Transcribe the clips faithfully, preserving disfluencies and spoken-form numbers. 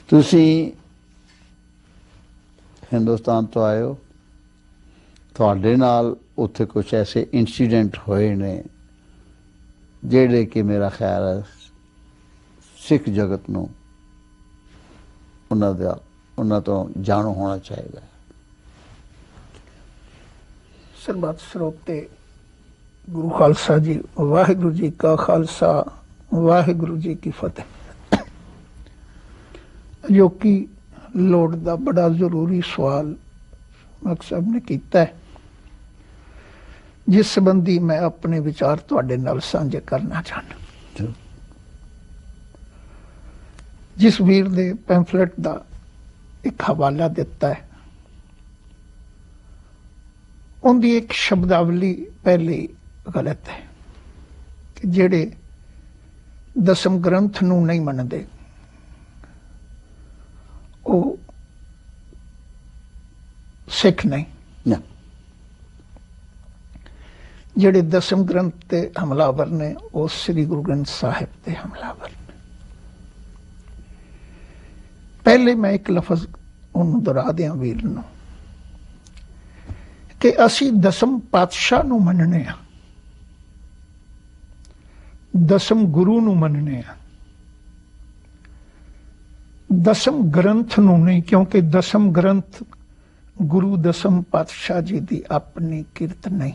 ਤੁਸੀਂ हिंदुस्तान तो आए हो, ਤੁਹਾਡੇ ਨਾਲ ਉੱਥੇ ਕੁਛ ਐਸੇ ਇੰਸੀਡੈਂਟ ਹੋਏ ਨੇ ਜਿਹੜੇ ਕਿ ਮੇਰਾ ਖਿਆਲ ਹੈ ਸਿੱਖ ਜਗਤ ਨੂੰ ਉਹਨਾਂ ਦਾ ਉਹਨਾਂ ਤੋਂ ਜਾਣੂ ਹੋਣਾ ਚਾਹੀਦਾ। ਸਰਬੱਤ ਸਰੋਤੇ ਗੁਰੂ ਖਾਲਸਾ ਜੀ, ਵਾਹਿਗੁਰੂ ਜੀ ਕਾ ਖਾਲਸਾ, ਵਾਹਿਗੁਰੂ ਜੀ ਕੀ ਫਤਿਹ। ਜੋ ਕਿ ਲੋੜ ਦਾ ਬੜਾ ਜ਼ਰੂਰੀ ਸਵਾਲ ਮਕਸਦ ਨੇ ਕੀਤਾ ਹੈ, ਜਿਸ ਸੰਬੰਧੀ ਮੈਂ ਆਪਣੇ ਵਿਚਾਰ ਤੁਹਾਡੇ ਨਾਲ ਸਾਂਝੇ ਕਰਨਾ ਚਾਹੁੰਦਾ। ਜਿਸ ਵੀਰ ਦੇ ਪੈਂਫਲੇਟ ਦਾ ਇੱਕ ਹਵਾਲਾ ਦਿੱਤਾ ਹੈ, ਉਹਦੀ ਇੱਕ ਸ਼ਬਦਾਵਲੀ ਪਹਿਲੇ ਗਲਤ ਹੈ ਕਿ ਜਿਹੜੇ ਦਸਮ ਗ੍ਰੰਥ ਨੂੰ ਨਹੀਂ ਮੰਨਦੇ ਉਹ ਸਿੱਖ ਨਹੀਂ। ਜਿਹੜੇ ਦਸਮ ਗ੍ਰੰਥ ਤੇ ਹਮਲਾਵਰ ਨੇ ਉਹ ਸ੍ਰੀ ਗੁਰੂ ਗ੍ਰੰਥ ਸਾਹਿਬ ਤੇ ਹਮਲਾਵਰ ਨੇ। ਪਹਿਲੇ ਮੈਂ ਇੱਕ ਲਫ਼ਜ਼ ਉਹਨੂੰ ਦੁਹਰਾ ਦਿਆਂ ਵੀਰ ਨੂੰ ਕਿ ਅਸੀਂ ਦਸਮ ਪਾਤਸ਼ਾਹ ਨੂੰ ਮੰਨਣੇ ਆ, ਦਸਮ ਗੁਰੂ ਨੂੰ ਮੰਨਣੇ ਆ, ਦਸਮ ਗ੍ਰੰਥ ਨੂੰ ਨਹੀਂ, ਕਿਉਂਕਿ ਦਸਮ ਗ੍ਰੰਥ ਗੁਰੂ ਦਸਮ ਪਾਤਸ਼ਾਹ ਜੀ ਦੀ ਆਪਣੀ ਕਿਰਤ ਨਹੀਂ।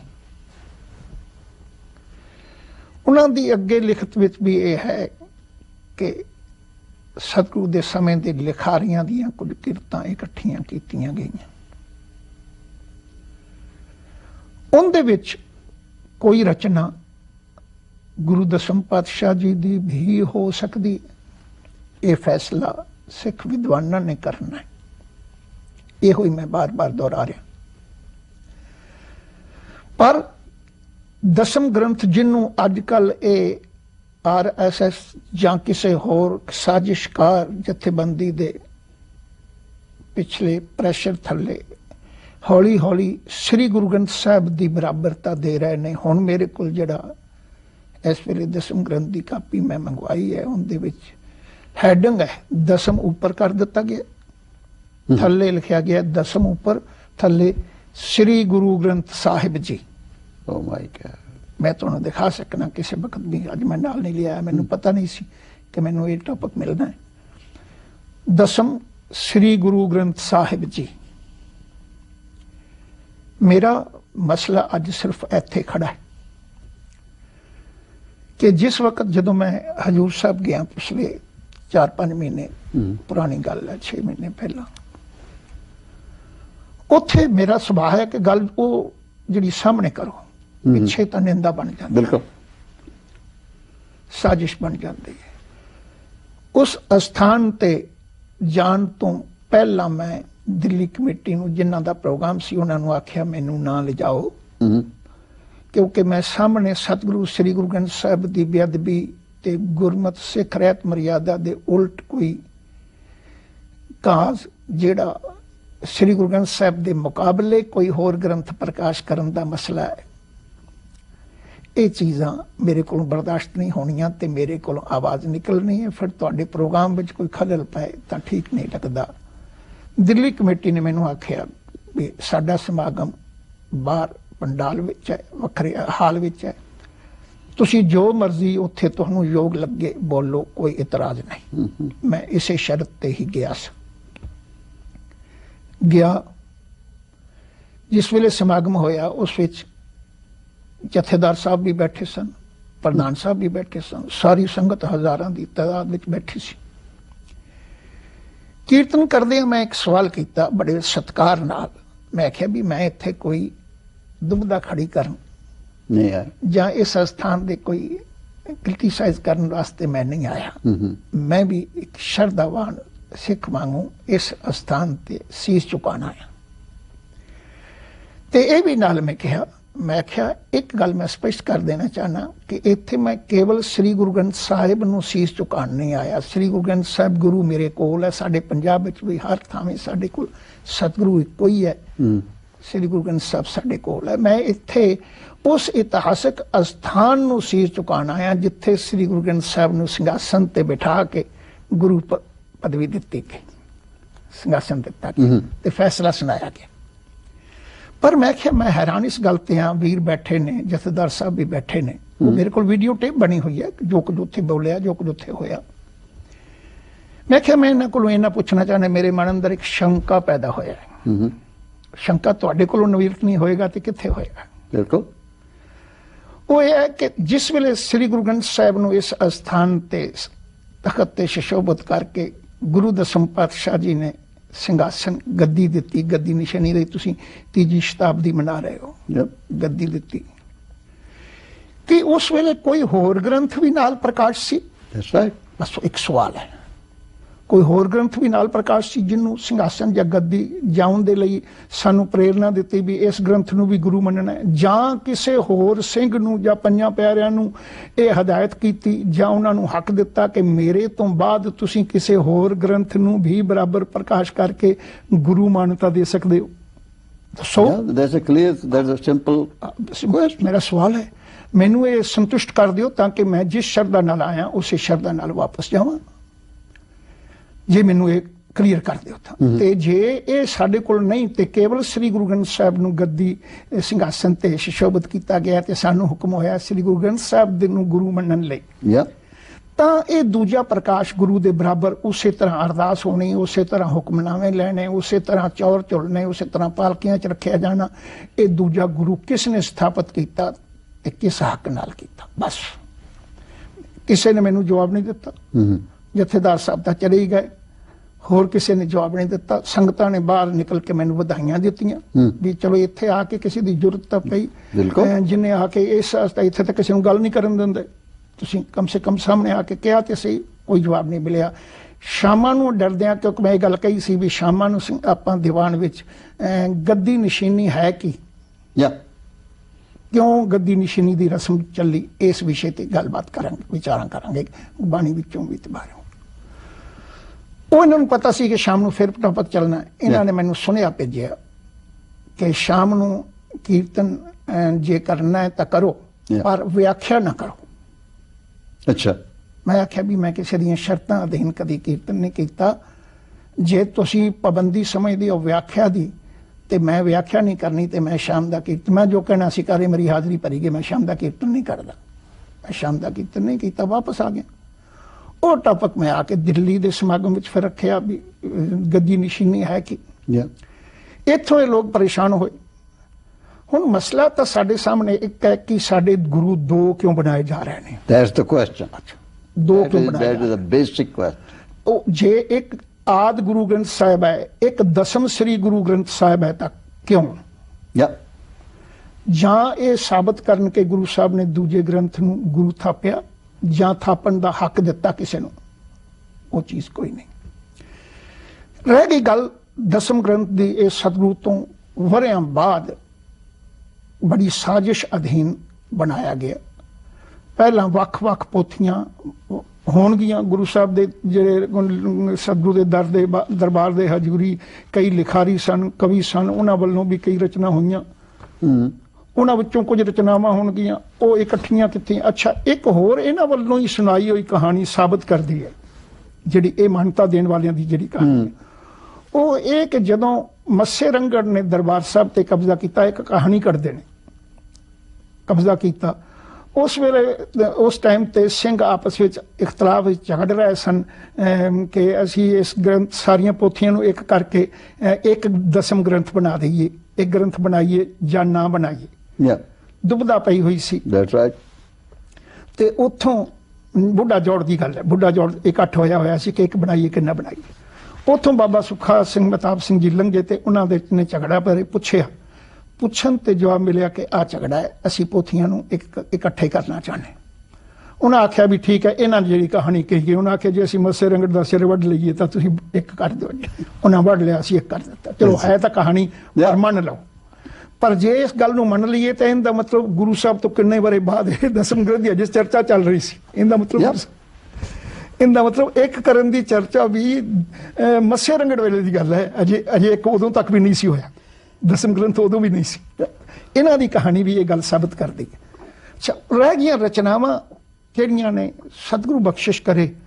ਉਹਨਾਂ ਦੀ ਅੱਗੇ ਲਿਖਤ ਵਿੱਚ ਵੀ ਇਹ ਹੈ ਕਿ ਸਤਿਗੁਰੂ ਦੇ ਸਮੇਂ ਦੇ ਲਿਖਾਰੀਆਂ ਦੀਆਂ ਕੁਝ ਕਿਰਤਾਂ ਇਕੱਠੀਆਂ ਕੀਤੀਆਂ ਗਈਆਂ। ਉਹਦੇ ਵਿੱਚ ਕੋਈ ਰਚਨਾ ਗੁਰੂ ਦਸਮ ਪਾਤਸ਼ਾਹ ਜੀ ਦੀ ਵੀ ਹੋ ਸਕਦੀ, ਇਹ ਫੈਸਲਾ ਸਿੱਖ ਵਿਦਵਾਨਾਂ ਨੇ ਕਰਨਾ ਹੈ। ਇਹੋ ਹੀ ਮੈਂ ਬਾਰ ਬਾਰ ਦੁਹਰਾ ਰਿਹਾ। ਪਰ ਦਸਮ ਗ੍ਰੰਥ ਜਿਹਨੂੰ ਅੱਜ ਕੱਲ ਇਹ ਆਰ ਐਸ ਐਸ ਜਾਂ ਕਿਸੇ ਹੋਰ ਸਾਜ਼ਿਸ਼ਕਾਰ ਜਥੇਬੰਦੀ ਦੇ ਪਿਛਲੇ ਪ੍ਰੈਸ਼ਰ ਥੱਲੇ ਹੌਲੀ ਹੌਲੀ ਸ੍ਰੀ ਗੁਰੂ ਗ੍ਰੰਥ ਸਾਹਿਬ ਦੀ ਬਰਾਬਰਤਾ ਦੇ ਰਹੇ ਨੇ। ਹੁਣ ਮੇਰੇ ਕੋਲ ਜਿਹੜਾ ਇਸ ਵੇਲੇ ਦਸਮ ਗ੍ਰੰਥ ਦੀ ਕਾਪੀ ਮੈਂ ਮੰਗਵਾਈ ਹੈ, ਉਹਦੇ ਵਿੱਚ ਹੈਡਿੰਗ ਹੈ ਦਸਮ ਉੱਪਰ ਕਰ ਦਿੱਤਾ ਗਿਆ, ਥੱਲੇ ਲਿਖਿਆ ਗਿਆ ਦਸਮ ਉੱਪਰ, ਥੱਲੇ ਸ੍ਰੀ ਗੁਰੂ ਗ੍ਰੰਥ ਸਾਹਿਬ ਜੀ। ਓ ਮਾਈ ਗॉड, ਮੈਂ ਤੁਹਾਨੂੰ ਦਿਖਾ ਸਕਣਾ ਕਿਸੇ ਵਕਤ ਵੀ, ਅੱਜ ਮੈਂ ਨਾਲ ਨਹੀਂ ਲਿਆ, ਮੈਨੂੰ ਪਤਾ ਨਹੀਂ ਸੀ ਕਿ ਮੈਨੂੰ ਇਹ ਟੌਪਿਕ ਮਿਲਣਾ ਹੈ। ਦਸਮ ਸ੍ਰੀ ਗੁਰੂ ਗ੍ਰੰਥ ਸਾਹਿਬ ਜੀ। ਮੇਰਾ ਮਸਲਾ ਅੱਜ ਸਿਰਫ ਇੱਥੇ ਖੜਾ ਹੈ ਕਿ ਜਿਸ ਵਕਤ ਜਦੋਂ ਮੈਂ ਹਜ਼ੂਰ ਸਾਹਿਬ ਗਿਆ, ਪਿਛਲੇ ਚਾਰ ਪੰਜ ਮਹੀਨੇ ਪੁਰਾਣੀ ਗੱਲ ਹੈ, ਛੇ ਮਹੀਨੇ ਪਹਿਲਾਂ, ਉੱਥੇ ਮੇਰਾ ਸੁਭਾਅ ਹੈ ਕਿ ਗੱਲ ਉਹ ਜਿਹੜੀ ਸਾਹਮਣੇ ਕਰੋ, ਪਿੱਛੇ ਤਾਂ ਨਿੰਦਾ ਬਣ ਜਾਂਦੀ, ਬਿਲਕੁਲ ਸਾਜ਼ਿਸ਼ ਬਣ ਜਾਂਦੀ ਹੈ। ਉਸ ਅਸਥਾਨ ਤੇ ਜਾਣ ਤੋਂ ਪਹਿਲਾਂ ਮੈਂ ਦਿੱਲੀ ਕਮੇਟੀ ਨੂੰ, ਜਿਨ੍ਹਾਂ ਦਾ ਪ੍ਰੋਗਰਾਮ ਸੀ, ਉਹਨਾਂ ਨੂੰ ਆਖਿਆ ਮੈਨੂੰ ਨਾ ਲਿਜਾਓ, ਕਿਉਂਕਿ ਮੈਂ ਸਾਹਮਣੇ ਸਤਿਗੁਰੂ ਸ੍ਰੀ ਗੁਰੂ ਗ੍ਰੰਥ ਸਾਹਿਬ ਦੀ ਬੇਅਦਬੀ ਤੇ ਗੁਰਮਤ ਸਿੱਖ ਰਹਿਤ ਮਰਿਆਦਾ ਦੇ ਉਲਟ ਕੋਈ ਕਾਜ਼ ਜਿਹੜਾ ਸ੍ਰੀ ਗੁਰੂ ਗ੍ਰੰਥ ਸਾਹਿਬ ਦੇ ਮੁਕਾਬਲੇ ਕੋਈ ਹੋਰ ਗ੍ਰੰਥ ਪ੍ਰਕਾਸ਼ ਕਰਨ ਦਾ ਮਸਲਾ ਹੈ, ਇਹ ਚੀਜ਼ਾਂ ਮੇਰੇ ਕੋਲੋਂ ਬਰਦਾਸ਼ਤ ਨਹੀਂ ਹੋਣੀਆਂ ਤੇ ਮੇਰੇ ਕੋਲੋਂ ਆਵਾਜ਼ ਨਿਕਲਣੀ ਹੈ। ਫਿਰ ਤੁਹਾਡੇ ਪ੍ਰੋਗਰਾਮ ਵਿੱਚ ਕੋਈ ਖਲਲ ਪਏ ਤਾਂ ਠੀਕ ਨਹੀਂ ਲੱਗਦਾ। ਦਿੱਲੀ ਕਮੇਟੀ ਨੇ ਮੈਨੂੰ ਆਖਿਆ ਵੀ ਸਾਡਾ ਸਮਾਗਮ ਬਾਹਰ ਪੰਡਾਲ ਵਿੱਚ ਹੈ, ਵੱਖਰੇ ਹਾਲ ਵਿੱਚ ਹੈ, ਤੁਸੀਂ ਜੋ ਮਰਜ਼ੀ ਉੱਥੇ ਤੁਹਾਨੂੰ ਯੋਗ ਲੱਗੇ ਬੋਲੋ, ਕੋਈ ਇਤਰਾਜ਼ ਨਹੀਂ। ਮੈਂ ਇਸੇ ਸ਼ਰਤ ਤੇ ਹੀ ਗਿਆ ਸੀ। ਗਿਆ ਜਿਸ ਵੇਲੇ ਸਮਾਗਮ ਹੋਇਆ, ਉਸ ਵਿੱਚ ਜਥੇਦਾਰ ਸਾਹਿਬ ਵੀ ਬੈਠੇ ਸਨ, ਪ੍ਰਧਾਨ ਸਾਹਿਬ ਵੀ ਬੈਠੇ ਸਨ, ਸਾਰੀ ਸੰਗਤ ਹਜ਼ਾਰਾਂ ਦੀ ਤਾਦਾਦ ਵਿੱਚ ਬੈਠੀ ਸੀ। ਕੀਰਤਨ ਕਰਦਿਆਂ ਮੈਂ ਇੱਕ ਸਵਾਲ ਕੀਤਾ ਬੜੇ ਸਤਿਕਾਰ ਨਾਲ। ਮੈਂ ਆਖਿਆ ਵੀ ਮੈਂ ਇੱਥੇ ਕੋਈ ਦੁਬਦਾ ਖੜੀ ਕਰਨ ਨਹੀਂ ਆਇਆ, ਜਾਂ ਇਸ ਅਸਥਾਨ ਦੇ ਕੋਈ ਕ੍ਰਿਟੀਸਾਈਜ਼ ਕਰਨ ਵਾਸਤੇ ਮੈਂ ਨਹੀਂ ਆਇਆ। ਮੈਂ ਵੀ ਇੱਕ ਸ਼ਰਧਾਵਾਨ ਸਿੱਖ ਵਾਂਗੂ ਇਸ ਅਸਥਾਨ ਤੇ ਸੀਸ ਝੁਕਾਉਣਾ ਹੈ। ਤੇ ਇਹ ਵੀ ਨਾਲ ਮੈਂ ਕਿਹਾ, ਮੈਂ ਆਖਿਆ ਇੱਕ ਗੱਲ ਮੈਂ ਸਪਸ਼ਟ ਕਰ ਦੇਣਾ ਚਾਹਨਾ ਕਿ ਇੱਥੇ ਮੈਂ ਕੇਵਲ ਸ੍ਰੀ ਗੁਰੂ ਗ੍ਰੰਥ ਸਾਹਿਬ ਨੂੰ ਸੀਸ ਝੁਕਾਉਣ ਨਹੀਂ ਆਇਆ। ਸ੍ਰੀ ਗੁਰੂ ਗ੍ਰੰਥ ਸਾਹਿਬ ਗੁਰੂ ਮੇਰੇ ਕੋਲ ਹੈ, ਸਾਡੇ ਪੰਜਾਬ ਵਿੱਚ ਵੀ ਹਰ ਥਾਵੇਂ ਸਾਡੇ ਕੋਲ ਸਤਿਗੁਰੂ ਇੱਕੋ ਹੀ ਹੈ, ਸ੍ਰੀ ਗੁਰੂ ਗ੍ਰੰਥ ਸਾਹਿਬ ਸਾਡੇ ਕੋਲ ਹੈ। ਮੈਂ ਇੱਥੇ ਉਸ ਇਤਿਹਾਸਕ ਅਸਥਾਨ ਨੂੰ ਸੀਸ ਝੁਕਾਉਣ ਆਇਆ ਜਿੱਥੇ ਸ੍ਰੀ ਗੁਰੂ ਗ੍ਰੰਥ ਸਾਹਿਬ ਨੂੰ ਸਿੰਘਾਸਨ ਤੇ ਬਿਠਾ ਕੇ ਗੁਰੂ ਪਦਵੀ ਦਿੱਤੀ ਗਈ, ਸਿੰਘਾਸਨ ਦਿੱਤਾ ਗਿਆ ਤੇ ਫੈਸਲਾ ਸੁਣਾਇਆ ਗਿਆ। ਪਰ ਮੈਂ ਕਿਹਾ ਮੈਂ ਹੈਰਾਨ ਇਸ ਗੱਲ ਤੇ ਆ, ਵੀਰ ਬੈਠੇ ਨੇ, ਜਥੇਦਾਰ ਸਾਹਿਬ ਵੀ ਬੈਠੇ ਨੇ, ਉਹ ਮੇਰੇ ਕੋਲ ਵੀਡੀਓ ਟੇਪ ਬਣੀ ਹੋਈ ਹੈ ਜੋ ਕੁਝ ਉੱਥੇ ਬੋਲਿਆ, ਜੋ ਕੁਝ ਉੱਥੇ ਹੋਇਆ। ਮੈਂ ਕਿਹਾ ਮੈਂ ਇਹਨਾਂ ਕੋਲੋਂ ਇਹਨਾਂ ਪੁੱਛਣਾ ਚਾਹੁੰਦਾ, ਮੇਰੇ ਮਨ ਅੰਦਰ ਇੱਕ ਸ਼ੰਕਾ ਪੈਦਾ ਹੋਇਆ ਹੈ। ਸ਼ੰਕਾ ਤੁਹਾਡੇ ਕੋਲੋਂ ਨਵੀਰਤ ਨਹੀਂ ਹੋਏਗਾ ਤੇ ਕਿੱਥੇ ਹੋਏਗਾ? ਬਿਲਕੁਲ। ਉਹ ਇਹ ਹੈ ਕਿ ਜਿਸ ਵੇਲੇ ਸ੍ਰੀ ਗੁਰੂ ਗ੍ਰੰਥ ਸਾਹਿਬ ਨੂੰ ਇਸ ਅਸਥਾਨ ਤੇ ਤਖਤ ਤੇ ਸ਼ਸ਼ੋਭਤ ਕਰਕੇ ਗੁਰੂ ਦਸਮ ਪਾਤਸ਼ਾਹ ਜੀ ਨੇ ਸਿੰਘਾਸਨ ਗੱਦੀ ਦਿੱਤੀ, ਗੱਦੀ ਨਿਸ਼ਾਨੀ ਦੇ ਤੁਸੀਂ ਤੀਜੀ ਸ਼ਤਾਬਦੀ ਮਨਾ ਰਹੇ ਹੋ, ਗੱਦੀ ਦਿੱਤੀ, ਕਿ ਉਸ ਵੇਲੇ ਕੋਈ ਹੋਰ ਗ੍ਰੰਥ ਵੀ ਨਾਲ ਪ੍ਰਕਾਸ਼ ਸੀ? ਬਸ ਇੱਕ ਸਵਾਲ ਹੈ, ਕੋਈ ਹੋਰ ਗ੍ਰੰਥ ਵੀ ਨਾਲ ਪ੍ਰਕਾਸ਼ ਸੀ ਜਿਹਨੂੰ ਸਿੰਘਾਸਨ ਜਾਂ ਗੱਦੀ ਜਾਉਣ ਦੇ ਲਈ ਸਾਨੂੰ ਪ੍ਰੇਰਨਾ ਦਿੱਤੀ ਵੀ ਇਸ ਗ੍ਰੰਥ ਨੂੰ ਵੀ ਗੁਰੂ ਮੰਨਣਾ ਹੈ, ਜਾਂ ਕਿਸੇ ਹੋਰ ਸਿੰਘ ਨੂੰ ਜਾਂ ਪੰਜਾਂ ਪਿਆਰਿਆਂ ਨੂੰ ਇਹ ਹਦਾਇਤ ਕੀਤੀ ਜਾਂ ਉਹਨਾਂ ਨੂੰ ਹੱਕ ਦਿੱਤਾ ਕਿ ਮੇਰੇ ਤੋਂ ਬਾਅਦ ਤੁਸੀਂ ਕਿਸੇ ਹੋਰ ਗ੍ਰੰਥ ਨੂੰ ਵੀ ਬਰਾਬਰ ਪ੍ਰਕਾਸ਼ ਕਰਕੇ ਗੁਰੂ ਮਾਨਤਾ ਦੇ ਸਕਦੇ ਹੋ? ਦੱਸੋ। That's a clear, that's a simple question. ਮੇਰਾ ਸਵਾਲ ਹੈ, ਮੈਨੂੰ ਇਹ ਸੰਤੁਸ਼ਟ ਕਰ ਦਿਓ ਤਾਂ ਕਿ ਮੈਂ ਜਿਸ ਸ਼ਰਧਾ ਨਾਲ ਆਇਆ ਉਸੇ ਸ਼ਰਧਾ ਨਾਲ ਵਾਪਸ ਜਾਵਾਂ। ਜੇ ਮੈਨੂੰ ਇਹ ਕਲੀਅਰ ਕਰ ਦਿਓ ਤਾਂ। ਤੇ ਜੇ ਇਹ ਸਾਡੇ ਕੋਲ ਨਹੀਂ ਤੇ ਕੇਵਲ ਸ੍ਰੀ ਗੁਰੂ ਗ੍ਰੰਥ ਸਾਹਿਬ ਨੂੰ ਗੱਦੀ ਸਿੰਘਾਸਨ ਤੇ ਸ਼ਸ਼ੋਭਤ ਕੀਤਾ ਗਿਆ ਤੇ ਸਾਨੂੰ ਹੁਕਮ ਹੋਇਆ ਸ੍ਰੀ ਗੁਰੂ ਗ੍ਰੰਥ ਸਾਹਿਬ ਦੇ ਨੂੰ ਗੁਰੂ ਮੰਨਣ ਲਈ, ਤਾਂ ਇਹ ਦੂਜਾ ਪ੍ਰਕਾਸ਼ ਗੁਰੂ ਦੇ ਬਰਾਬਰ ਉਸੇ ਤਰ੍ਹਾਂ ਅਰਦਾਸ ਹੋਣੀ, ਉਸੇ ਤਰ੍ਹਾਂ ਹੁਕਮਨਾਮੇ ਲੈਣੇ, ਉਸੇ ਤਰ੍ਹਾਂ ਚੌਰ ਝੁਲਣੇ, ਉਸੇ ਤਰ੍ਹਾਂ ਪਾਲਕੀਆਂ 'ਚ ਰੱਖਿਆ ਜਾਣਾ, ਇਹ ਦੂਜਾ ਗੁਰੂ ਕਿਸ ਨੇ ਸਥਾਪਿਤ ਕੀਤਾ ਤੇ ਕਿਸ ਹੱਕ ਨਾਲ ਕੀਤਾ? ਬਸ ਕਿਸੇ ਨੇ ਮੈਨੂੰ ਜਵਾਬ ਨਹੀਂ ਦਿੱਤਾ। ਜਥੇਦਾਰ ਸਾਹਿਬ ਤਾਂ ਚਲੇ ਹੀ ਗਏ, ਹੋਰ ਕਿਸੇ ਨੇ ਜਵਾਬ ਨਹੀਂ ਦਿੱਤਾ। ਸੰਗਤਾਂ ਨੇ ਬਾਹਰ ਨਿਕਲ ਕੇ ਮੈਨੂੰ ਵਧਾਈਆਂ ਦਿੱਤੀਆਂ ਵੀ ਚਲੋ ਇੱਥੇ ਆ ਕੇ ਕਿਸੇ ਦੀ ਜ਼ਰੂਰਤ ਤਾਂ ਪਈ, ਜਿਹਨੇ ਆ ਕੇ ਇਸ ਇੱਥੇ ਤਾਂ ਕਿਸੇ ਨੂੰ ਗੱਲ ਨਹੀਂ ਕਰਨ ਦਿੰਦੇ, ਤੁਸੀਂ ਕਮ ਸੇ ਕਮ ਸਾਹਮਣੇ ਆ ਕੇ ਕਿਹਾ ਤੇ ਸਹੀ। ਕੋਈ ਜਵਾਬ ਨਹੀਂ ਮਿਲਿਆ। ਸ਼ਾਮਾਂ ਨੂੰ ਡਰਦਿਆਂ, ਕਿਉਂਕਿ ਮੈਂ ਇਹ ਗੱਲ ਕਹੀ ਸੀ ਵੀ ਸ਼ਾਮਾਂ ਨੂੰ ਆਪਾਂ ਦੀਵਾਨ ਵਿੱਚ ਗੱਦੀ ਨਿਸ਼ਾਨੀ ਹੈ ਕੀ, ਕਿਉਂ ਗੱਦੀ ਨਿਸ਼ਾਨੀ ਦੀ ਰਸਮ ਚੱਲੀ, ਇਸ ਵਿਸ਼ੇ ਤੇ ਗੱਲਬਾਤ ਕਰਾਂਗੇ, ਵਿਚਾਰਾਂ ਕਰਾਂਗੇ ਬਾਣੀ ਵਿੱਚੋਂ ਵੀ ਤੇ ਬਾਹਰੋਂ। ਉਹ ਇਹਨਾਂ ਨੂੰ ਪਤਾ ਸੀ ਕਿ ਸ਼ਾਮ ਨੂੰ ਫਿਰ ਟੌਪਿਕ ਚੱਲਣਾ। ਇਹਨਾਂ ਨੇ ਮੈਨੂੰ ਸੁਨੇਹਾ ਭੇਜਿਆ ਕਿ ਸ਼ਾਮ ਨੂੰ ਕੀਰਤਨ ਜੇ ਕਰਨਾ ਹੈ ਤਾਂ ਕਰੋ, ਪਰ ਵਿਆਖਿਆ ਨਾ ਕਰੋ। ਅੱਛਾ। ਮੈਂ ਆਖਿਆ ਵੀ ਮੈਂ ਕਿਸੇ ਦੀਆਂ ਸ਼ਰਤਾਂ ਅਧੀਨ ਕਦੀ ਕੀਰਤਨ ਨਹੀਂ ਕੀਤਾ। ਜੇ ਤੁਸੀਂ ਪਾਬੰਦੀ ਸਮਝਦੇ ਹੋ ਵਿਆਖਿਆ ਦੀ ਤੇ ਮੈਂ ਵਿਆਖਿਆ ਨਹੀਂ ਕਰਨੀ ਤੇ ਮੈਂ ਸ਼ਾਮ ਦਾ ਕੀਰਤਨ, ਮੈਂ ਜੋ ਕਹਿਣਾ ਸੀ ਕਰੇ, ਮੇਰੀ ਹਾਜ਼ਰੀ ਭਰੀ ਗਈ, ਮੈਂ ਸ਼ਾਮ ਦਾ ਕੀਰਤਨ ਨਹੀਂ ਕਰਦਾ। ਮੈਂ ਸ਼ਾਮ ਦਾ ਕੀਰਤਨ ਨਹੀਂ ਕੀਤਾ, ਵਾਪਸ ਆ ਗਿਆ। ਉਹ ਟੌਪਿਕ ਮੈਂ ਆ ਕੇ ਦਿੱਲੀ ਦੇ ਸਮਾਗਮ ਵਿੱਚ ਫਿਰ ਰੱਖਿਆ ਵੀ ਗੱਦੀ ਨਿਸ਼ਾਨੀ ਹੈ ਕਿ, ਇੱਥੋਂ ਇਹ ਲੋਕ ਪਰੇਸ਼ਾਨ ਹੋਏ। ਹੁਣ ਮਸਲਾ ਤਾਂ ਸਾਡੇ ਸਾਹਮਣੇ ਇੱਕ ਹੈ ਕਿ ਸਾਡੇ ਗੁਰੂ ਦੋ ਕਿਉਂ ਬਣਾਏ ਜਾ ਰਹੇ ਨੇ? That's the question. ਦੋ ਕਿਉਂ ਬਣਾਏ? That is a basic question. ਉਹ ਜੇ ਇੱਕ ਆਦ ਗੁਰੂ ਗ੍ਰੰਥ ਸਾਹਿਬ ਹੈ, ਇੱਕ ਦਸਮ ਸ੍ਰੀ ਗੁਰੂ ਗ੍ਰੰਥ ਸਾਹਿਬ ਹੈ, ਤਾਂ ਕਿਉਂ? ਜਾਂ ਇਹ ਸਾਬਤ ਕਰਨ ਕਿ ਗੁਰੂ ਸਾਹਿਬ ਨੇ ਦੂਜੇ ਗ੍ਰੰਥ ਨੂੰ ਗੁਰੂ ਥਾਪਿਆ ਜਾਂ ਥਾਪਣ ਦਾ ਹੱਕ ਦਿੱਤਾ ਕਿਸੇ ਨੂੰ? ਉਹ ਚੀਜ਼ ਕੋਈ ਨਹੀਂ। ਰਹਿ ਗਈ ਗੱਲ ਦਸਮ ਗ੍ਰੰਥ ਦੀ, ਇਹ ਸਤਿਗੁਰੂ ਤੋਂ ਵਰਿਆਂ ਬਾਅਦ ਬੜੀ ਸਾਜ਼ਿਸ਼ ਅਧੀਨ ਬਣਾਇਆ ਗਿਆ। ਪਹਿਲਾਂ ਵੱਖ-ਵੱਖ ਪੋਥੀਆਂ ਹੋਣਗੀਆਂ ਗੁਰੂ ਸਾਹਿਬ ਦੇ, ਜਿਹੜੇ ਸਤਿਗੁਰੂ ਦੇ ਦਰ ਦੇ ਦਰਬਾਰ ਦੇ ਹਜ਼ੂਰੀ, ਕਈ ਲਿਖਾਰੀ ਸਨ, ਕਵੀ ਸਨ, ਉਹਨਾਂ ਵੱਲੋਂ ਵੀ ਕਈ ਰਚਨਾ ਹੋਈਆਂ। ਉਹਨਾਂ ਵਿੱਚੋਂ ਕੁਝ ਰਚਨਾਵਾਂ ਹੋਣਗੀਆਂ ਉਹ ਇਕੱਠੀਆਂ ਕੀਤੀਆਂ। ਅੱਛਾ, ਇੱਕ ਹੋਰ ਇਹਨਾਂ ਵੱਲੋਂ ਹੀ ਸੁਣਾਈ ਹੋਈ ਕਹਾਣੀ ਸਾਬਤ ਕਰਦੀ ਹੈ, ਜਿਹੜੀ ਇਹ ਮਾਨਤਾ ਦੇਣ ਵਾਲਿਆਂ ਦੀ ਜਿਹੜੀ ਕਹਾਣੀ, ਉਹ ਇਹ ਕਿ ਜਦੋਂ ਮੱਸੇ ਰੰਗੜ ਨੇ ਦਰਬਾਰ ਸਾਹਿਬ ਤੇ ਕਬਜ਼ਾ ਕੀਤਾ, ਇੱਕ ਕਹਾਣੀ ਕੱਢਦੇ ਨੇ, ਕਬਜ਼ਾ ਕੀਤਾ। ਉਸ ਵੇਲੇ ਉਸ ਟਾਈਮ ਤੇ ਸਿੰਘ ਆਪਸ ਵਿੱਚ ਇਖਤਲਾਫ ਵਿੱਚ ਝਗੜ ਰਹੇ ਸਨ ਕਿ ਅਸੀਂ ਇਸ ਗ੍ਰੰਥ ਸਾਰੀਆਂ ਪੋਥੀਆਂ ਨੂੰ ਇੱਕ ਕਰਕੇ ਇੱਕ ਦਸਮ ਗ੍ਰੰਥ ਬਣਾ ਦਈਏ, ਇੱਕ ਗ੍ਰੰਥ ਬਣਾਈਏ ਜਾਂ ਨਾ ਬਣਾਈਏ। ਦੁਬਿਧਾ ਪਈ ਹੋਈ ਸੀ। That's right. ਤੇ ਉੱਥੋਂ ਬੁੱਢਾ ਜੋੜ ਦੀ ਗੱਲ ਹੈ, ਬੁੱਢਾ ਜੋੜ ਇਕੱਠ ਹੋਇਆ ਹੋਇਆ ਸੀ ਕਿ ਇੱਕ ਬਣਾਈਏ ਕਿ ਨਾ ਬਣਾਈਏ। ਉੱਥੋਂ ਬਾਬਾ ਸੁੱਖਾ ਸਿੰਘ, ਮਹਿਤਾਬ ਸਿੰਘ ਜੀ ਲੰਘੇ ਤੇ ਉਹਨਾਂ ਦੇ ਨੇ ਝਗੜਾ ਬਾਰੇ ਪੁੱਛਿਆ। ਪੁੱਛਣ ਤੇ ਜਵਾਬ ਮਿਲਿਆ ਕਿ ਆਹ ਝਗੜਾ ਹੈ, ਅਸੀਂ ਪੋਥੀਆਂ ਨੂੰ ਇੱਕ ਇਕੱਠੇ ਕਰਨਾ ਚਾਹੁੰਦੇ। ਉਹਨਾਂ ਆਖਿਆ ਵੀ ਠੀਕ ਹੈ, ਇਹਨਾਂ ਦੀ ਜਿਹੜੀ ਕਹਾਣੀ ਕਹੀਏ। ਉਹਨਾਂ ਆਖਿਆ ਜੇ ਅਸੀਂ ਮੱਸੇ ਰੰਗੜ ਦਾ ਸਿਰ ਵੱਢ ਲਈਏ ਤਾਂ ਤੁਸੀਂ ਇੱਕ ਕਰ ਦਿਓ। ਉਹਨਾਂ ਵੱਢ ਲਿਆ, ਅਸੀਂ ਇੱਕ ਕਰ ਦਿੱਤਾ। ਚਲੋ ਹੈ ਤਾਂ ਕਹਾਣੀ, ਪਰ ਮੰਨ ਲਓ। ਪਰ ਜੇ ਇਸ ਗੱਲ ਨੂੰ ਮੰਨ ਲਈਏ ਤਾਂ ਇਹਦਾ ਮਤਲਬ ਗੁਰੂ ਸਾਹਿਬ ਤੋਂ ਕਿੰਨੇ ਵਰੇ ਬਾਅਦ ਇਹ ਦਸਮ ਗ੍ਰੰਥ ਦੀ ਜਿਸ ਚਰਚਾ ਚੱਲ ਰਹੀ ਸੀ, ਇਹਦਾ ਮਤਲਬ ਇਹਦਾ ਮਤਲਬ ਇੱਕ ਕਰਨ ਦੀ ਚਰਚਾ ਵੀ ਮੱਸੇ ਰੰਗੜ ਵੇਲੇ ਦੀ ਗੱਲ ਹੈ। ਅਜੇ ਅਜੇ ਇੱਕ ਉਦੋਂ ਤੱਕ ਵੀ ਨਹੀਂ ਸੀ ਹੋਇਆ, ਦਸਮ ਗ੍ਰੰਥ ਉਦੋਂ ਵੀ ਨਹੀਂ ਸੀ। ਇਹਨਾਂ ਦੀ ਕਹਾਣੀ ਵੀ ਇਹ ਗੱਲ ਸਾਬਤ ਕਰਦੀ ਹੈ। ਅੱਛਾ, ਰਹਿ ਗਈਆਂ ਰਚਨਾਵਾਂ ਕਿਹੜੀਆਂ ਨੇ? ਸਤਿਗੁਰੂ ਬਖਸ਼ਿਸ਼ ਕਰੇ,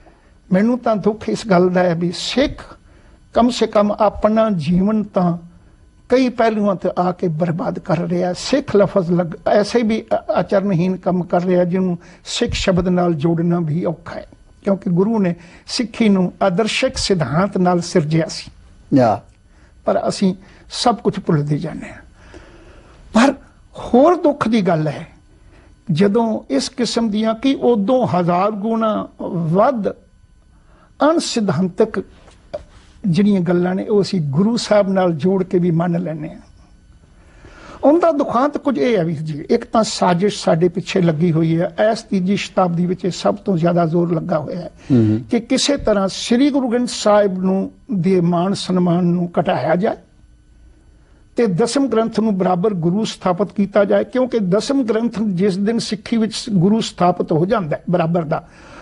ਮੈਨੂੰ ਤਾਂ ਦੁੱਖ ਇਸ ਗੱਲ ਦਾ ਹੈ ਵੀ ਸਿੱਖ ਕਮ ਸੇ ਕਮ ਆਪਣਾ ਜੀਵਨ ਤਾਂ ਕਈ ਪਹਿਲੂਆਂ ਤੇ ਆ ਕੇ ਬਰਬਾਦ ਕਰ ਰਿਹਾ। ਸਿੱਖ ਲਫ਼ਜ਼ ਲੱਗ ਐਸੇ ਵੀ ਆਚਰਨਹੀਨ ਕੰਮ ਕਰ ਰਿਹਾ ਜਿਹਨੂੰ ਸਿੱਖ ਸ਼ਬਦ ਨਾਲ ਜੋੜਨਾ ਵੀ ਔਖਾ ਹੈ, ਕਿਉਂਕਿ ਗੁਰੂ ਨੇ ਸਿੱਖੀ ਨੂੰ ਆਦਰਸ਼ਕ ਸਿਧਾਂਤ ਨਾਲ ਸਿਰਜਿਆ ਸੀ। ਯਾ ਪਰ ਅਸੀਂ ਸਭ ਕੁਝ ਭੁੱਲਦੇ ਜਾਂਦੇ ਹਾਂ। ਪਰ ਹੋਰ ਦੁੱਖ ਦੀ ਗੱਲ ਹੈ ਜਦੋਂ ਇਸ ਕਿਸਮ ਦੀਆਂ ਕਿ ਉਦੋਂ ਹਜ਼ਾਰ ਗੁਣਾ ਵੱਧ ਅਣਸਿਧਾਂਤਕ ਜਿਹੜੀਆਂ ਗੱਲਾਂ ਨੇ ਉਹ ਅਸੀਂ ਗੁਰੂ ਸਾਹਿਬ ਨਾਲ ਜੋੜ ਕੇ ਵੀ ਮੰਨ ਲੈਂਦੇ ਹਾਂ। ਉਹਦਾ ਦੁਖਾਂਤ ਕੁਝ ਇਹ ਹੈ ਵੀ ਜੀ, ਇੱਕ ਤਾਂ ਸਾਜ਼ਿਸ਼ ਸਾਡੇ ਪਿੱਛੇ ਲੱਗੀ ਹੋਈ ਹੈ। ਇਸ ਤੀਜੀ ਸ਼ਤਾਬਦੀ ਵਿੱਚ ਇਹ ਸਭ ਤੋਂ ਜ਼ਿਆਦਾ ਜ਼ੋਰ ਲੱਗਾ ਹੋਇਆ ਹੈ ਕਿ ਕਿਸੇ ਤਰ੍ਹਾਂ ਸ੍ਰੀ ਗੁਰੂ ਗ੍ਰੰਥ ਸਾਹਿਬ ਨੂੰ ਦੇ ਮਾਣ ਸਨਮਾਨ ਨੂੰ ਘਟਾਇਆ ਜਾਏ ਤੇ ਦਸਮ ਗ੍ਰੰਥ ਨੂੰ ਬਰਾਬਰ ਗੁਰੂ ਸਥਾਪਿਤ ਕੀਤਾ ਜਾਏ, ਕਿਉਂਕਿ ਦਸਮ ਗ੍ਰੰਥ ਜਿਸ ਦਿਨ ਸਿੱਖੀ ਵਿੱਚ ਗੁਰੂ ਸਥਾਪਿਤ ਹੋ ਜਾਂਦਾ ਹੈ ਬਰਾਬਰ ਦਾ,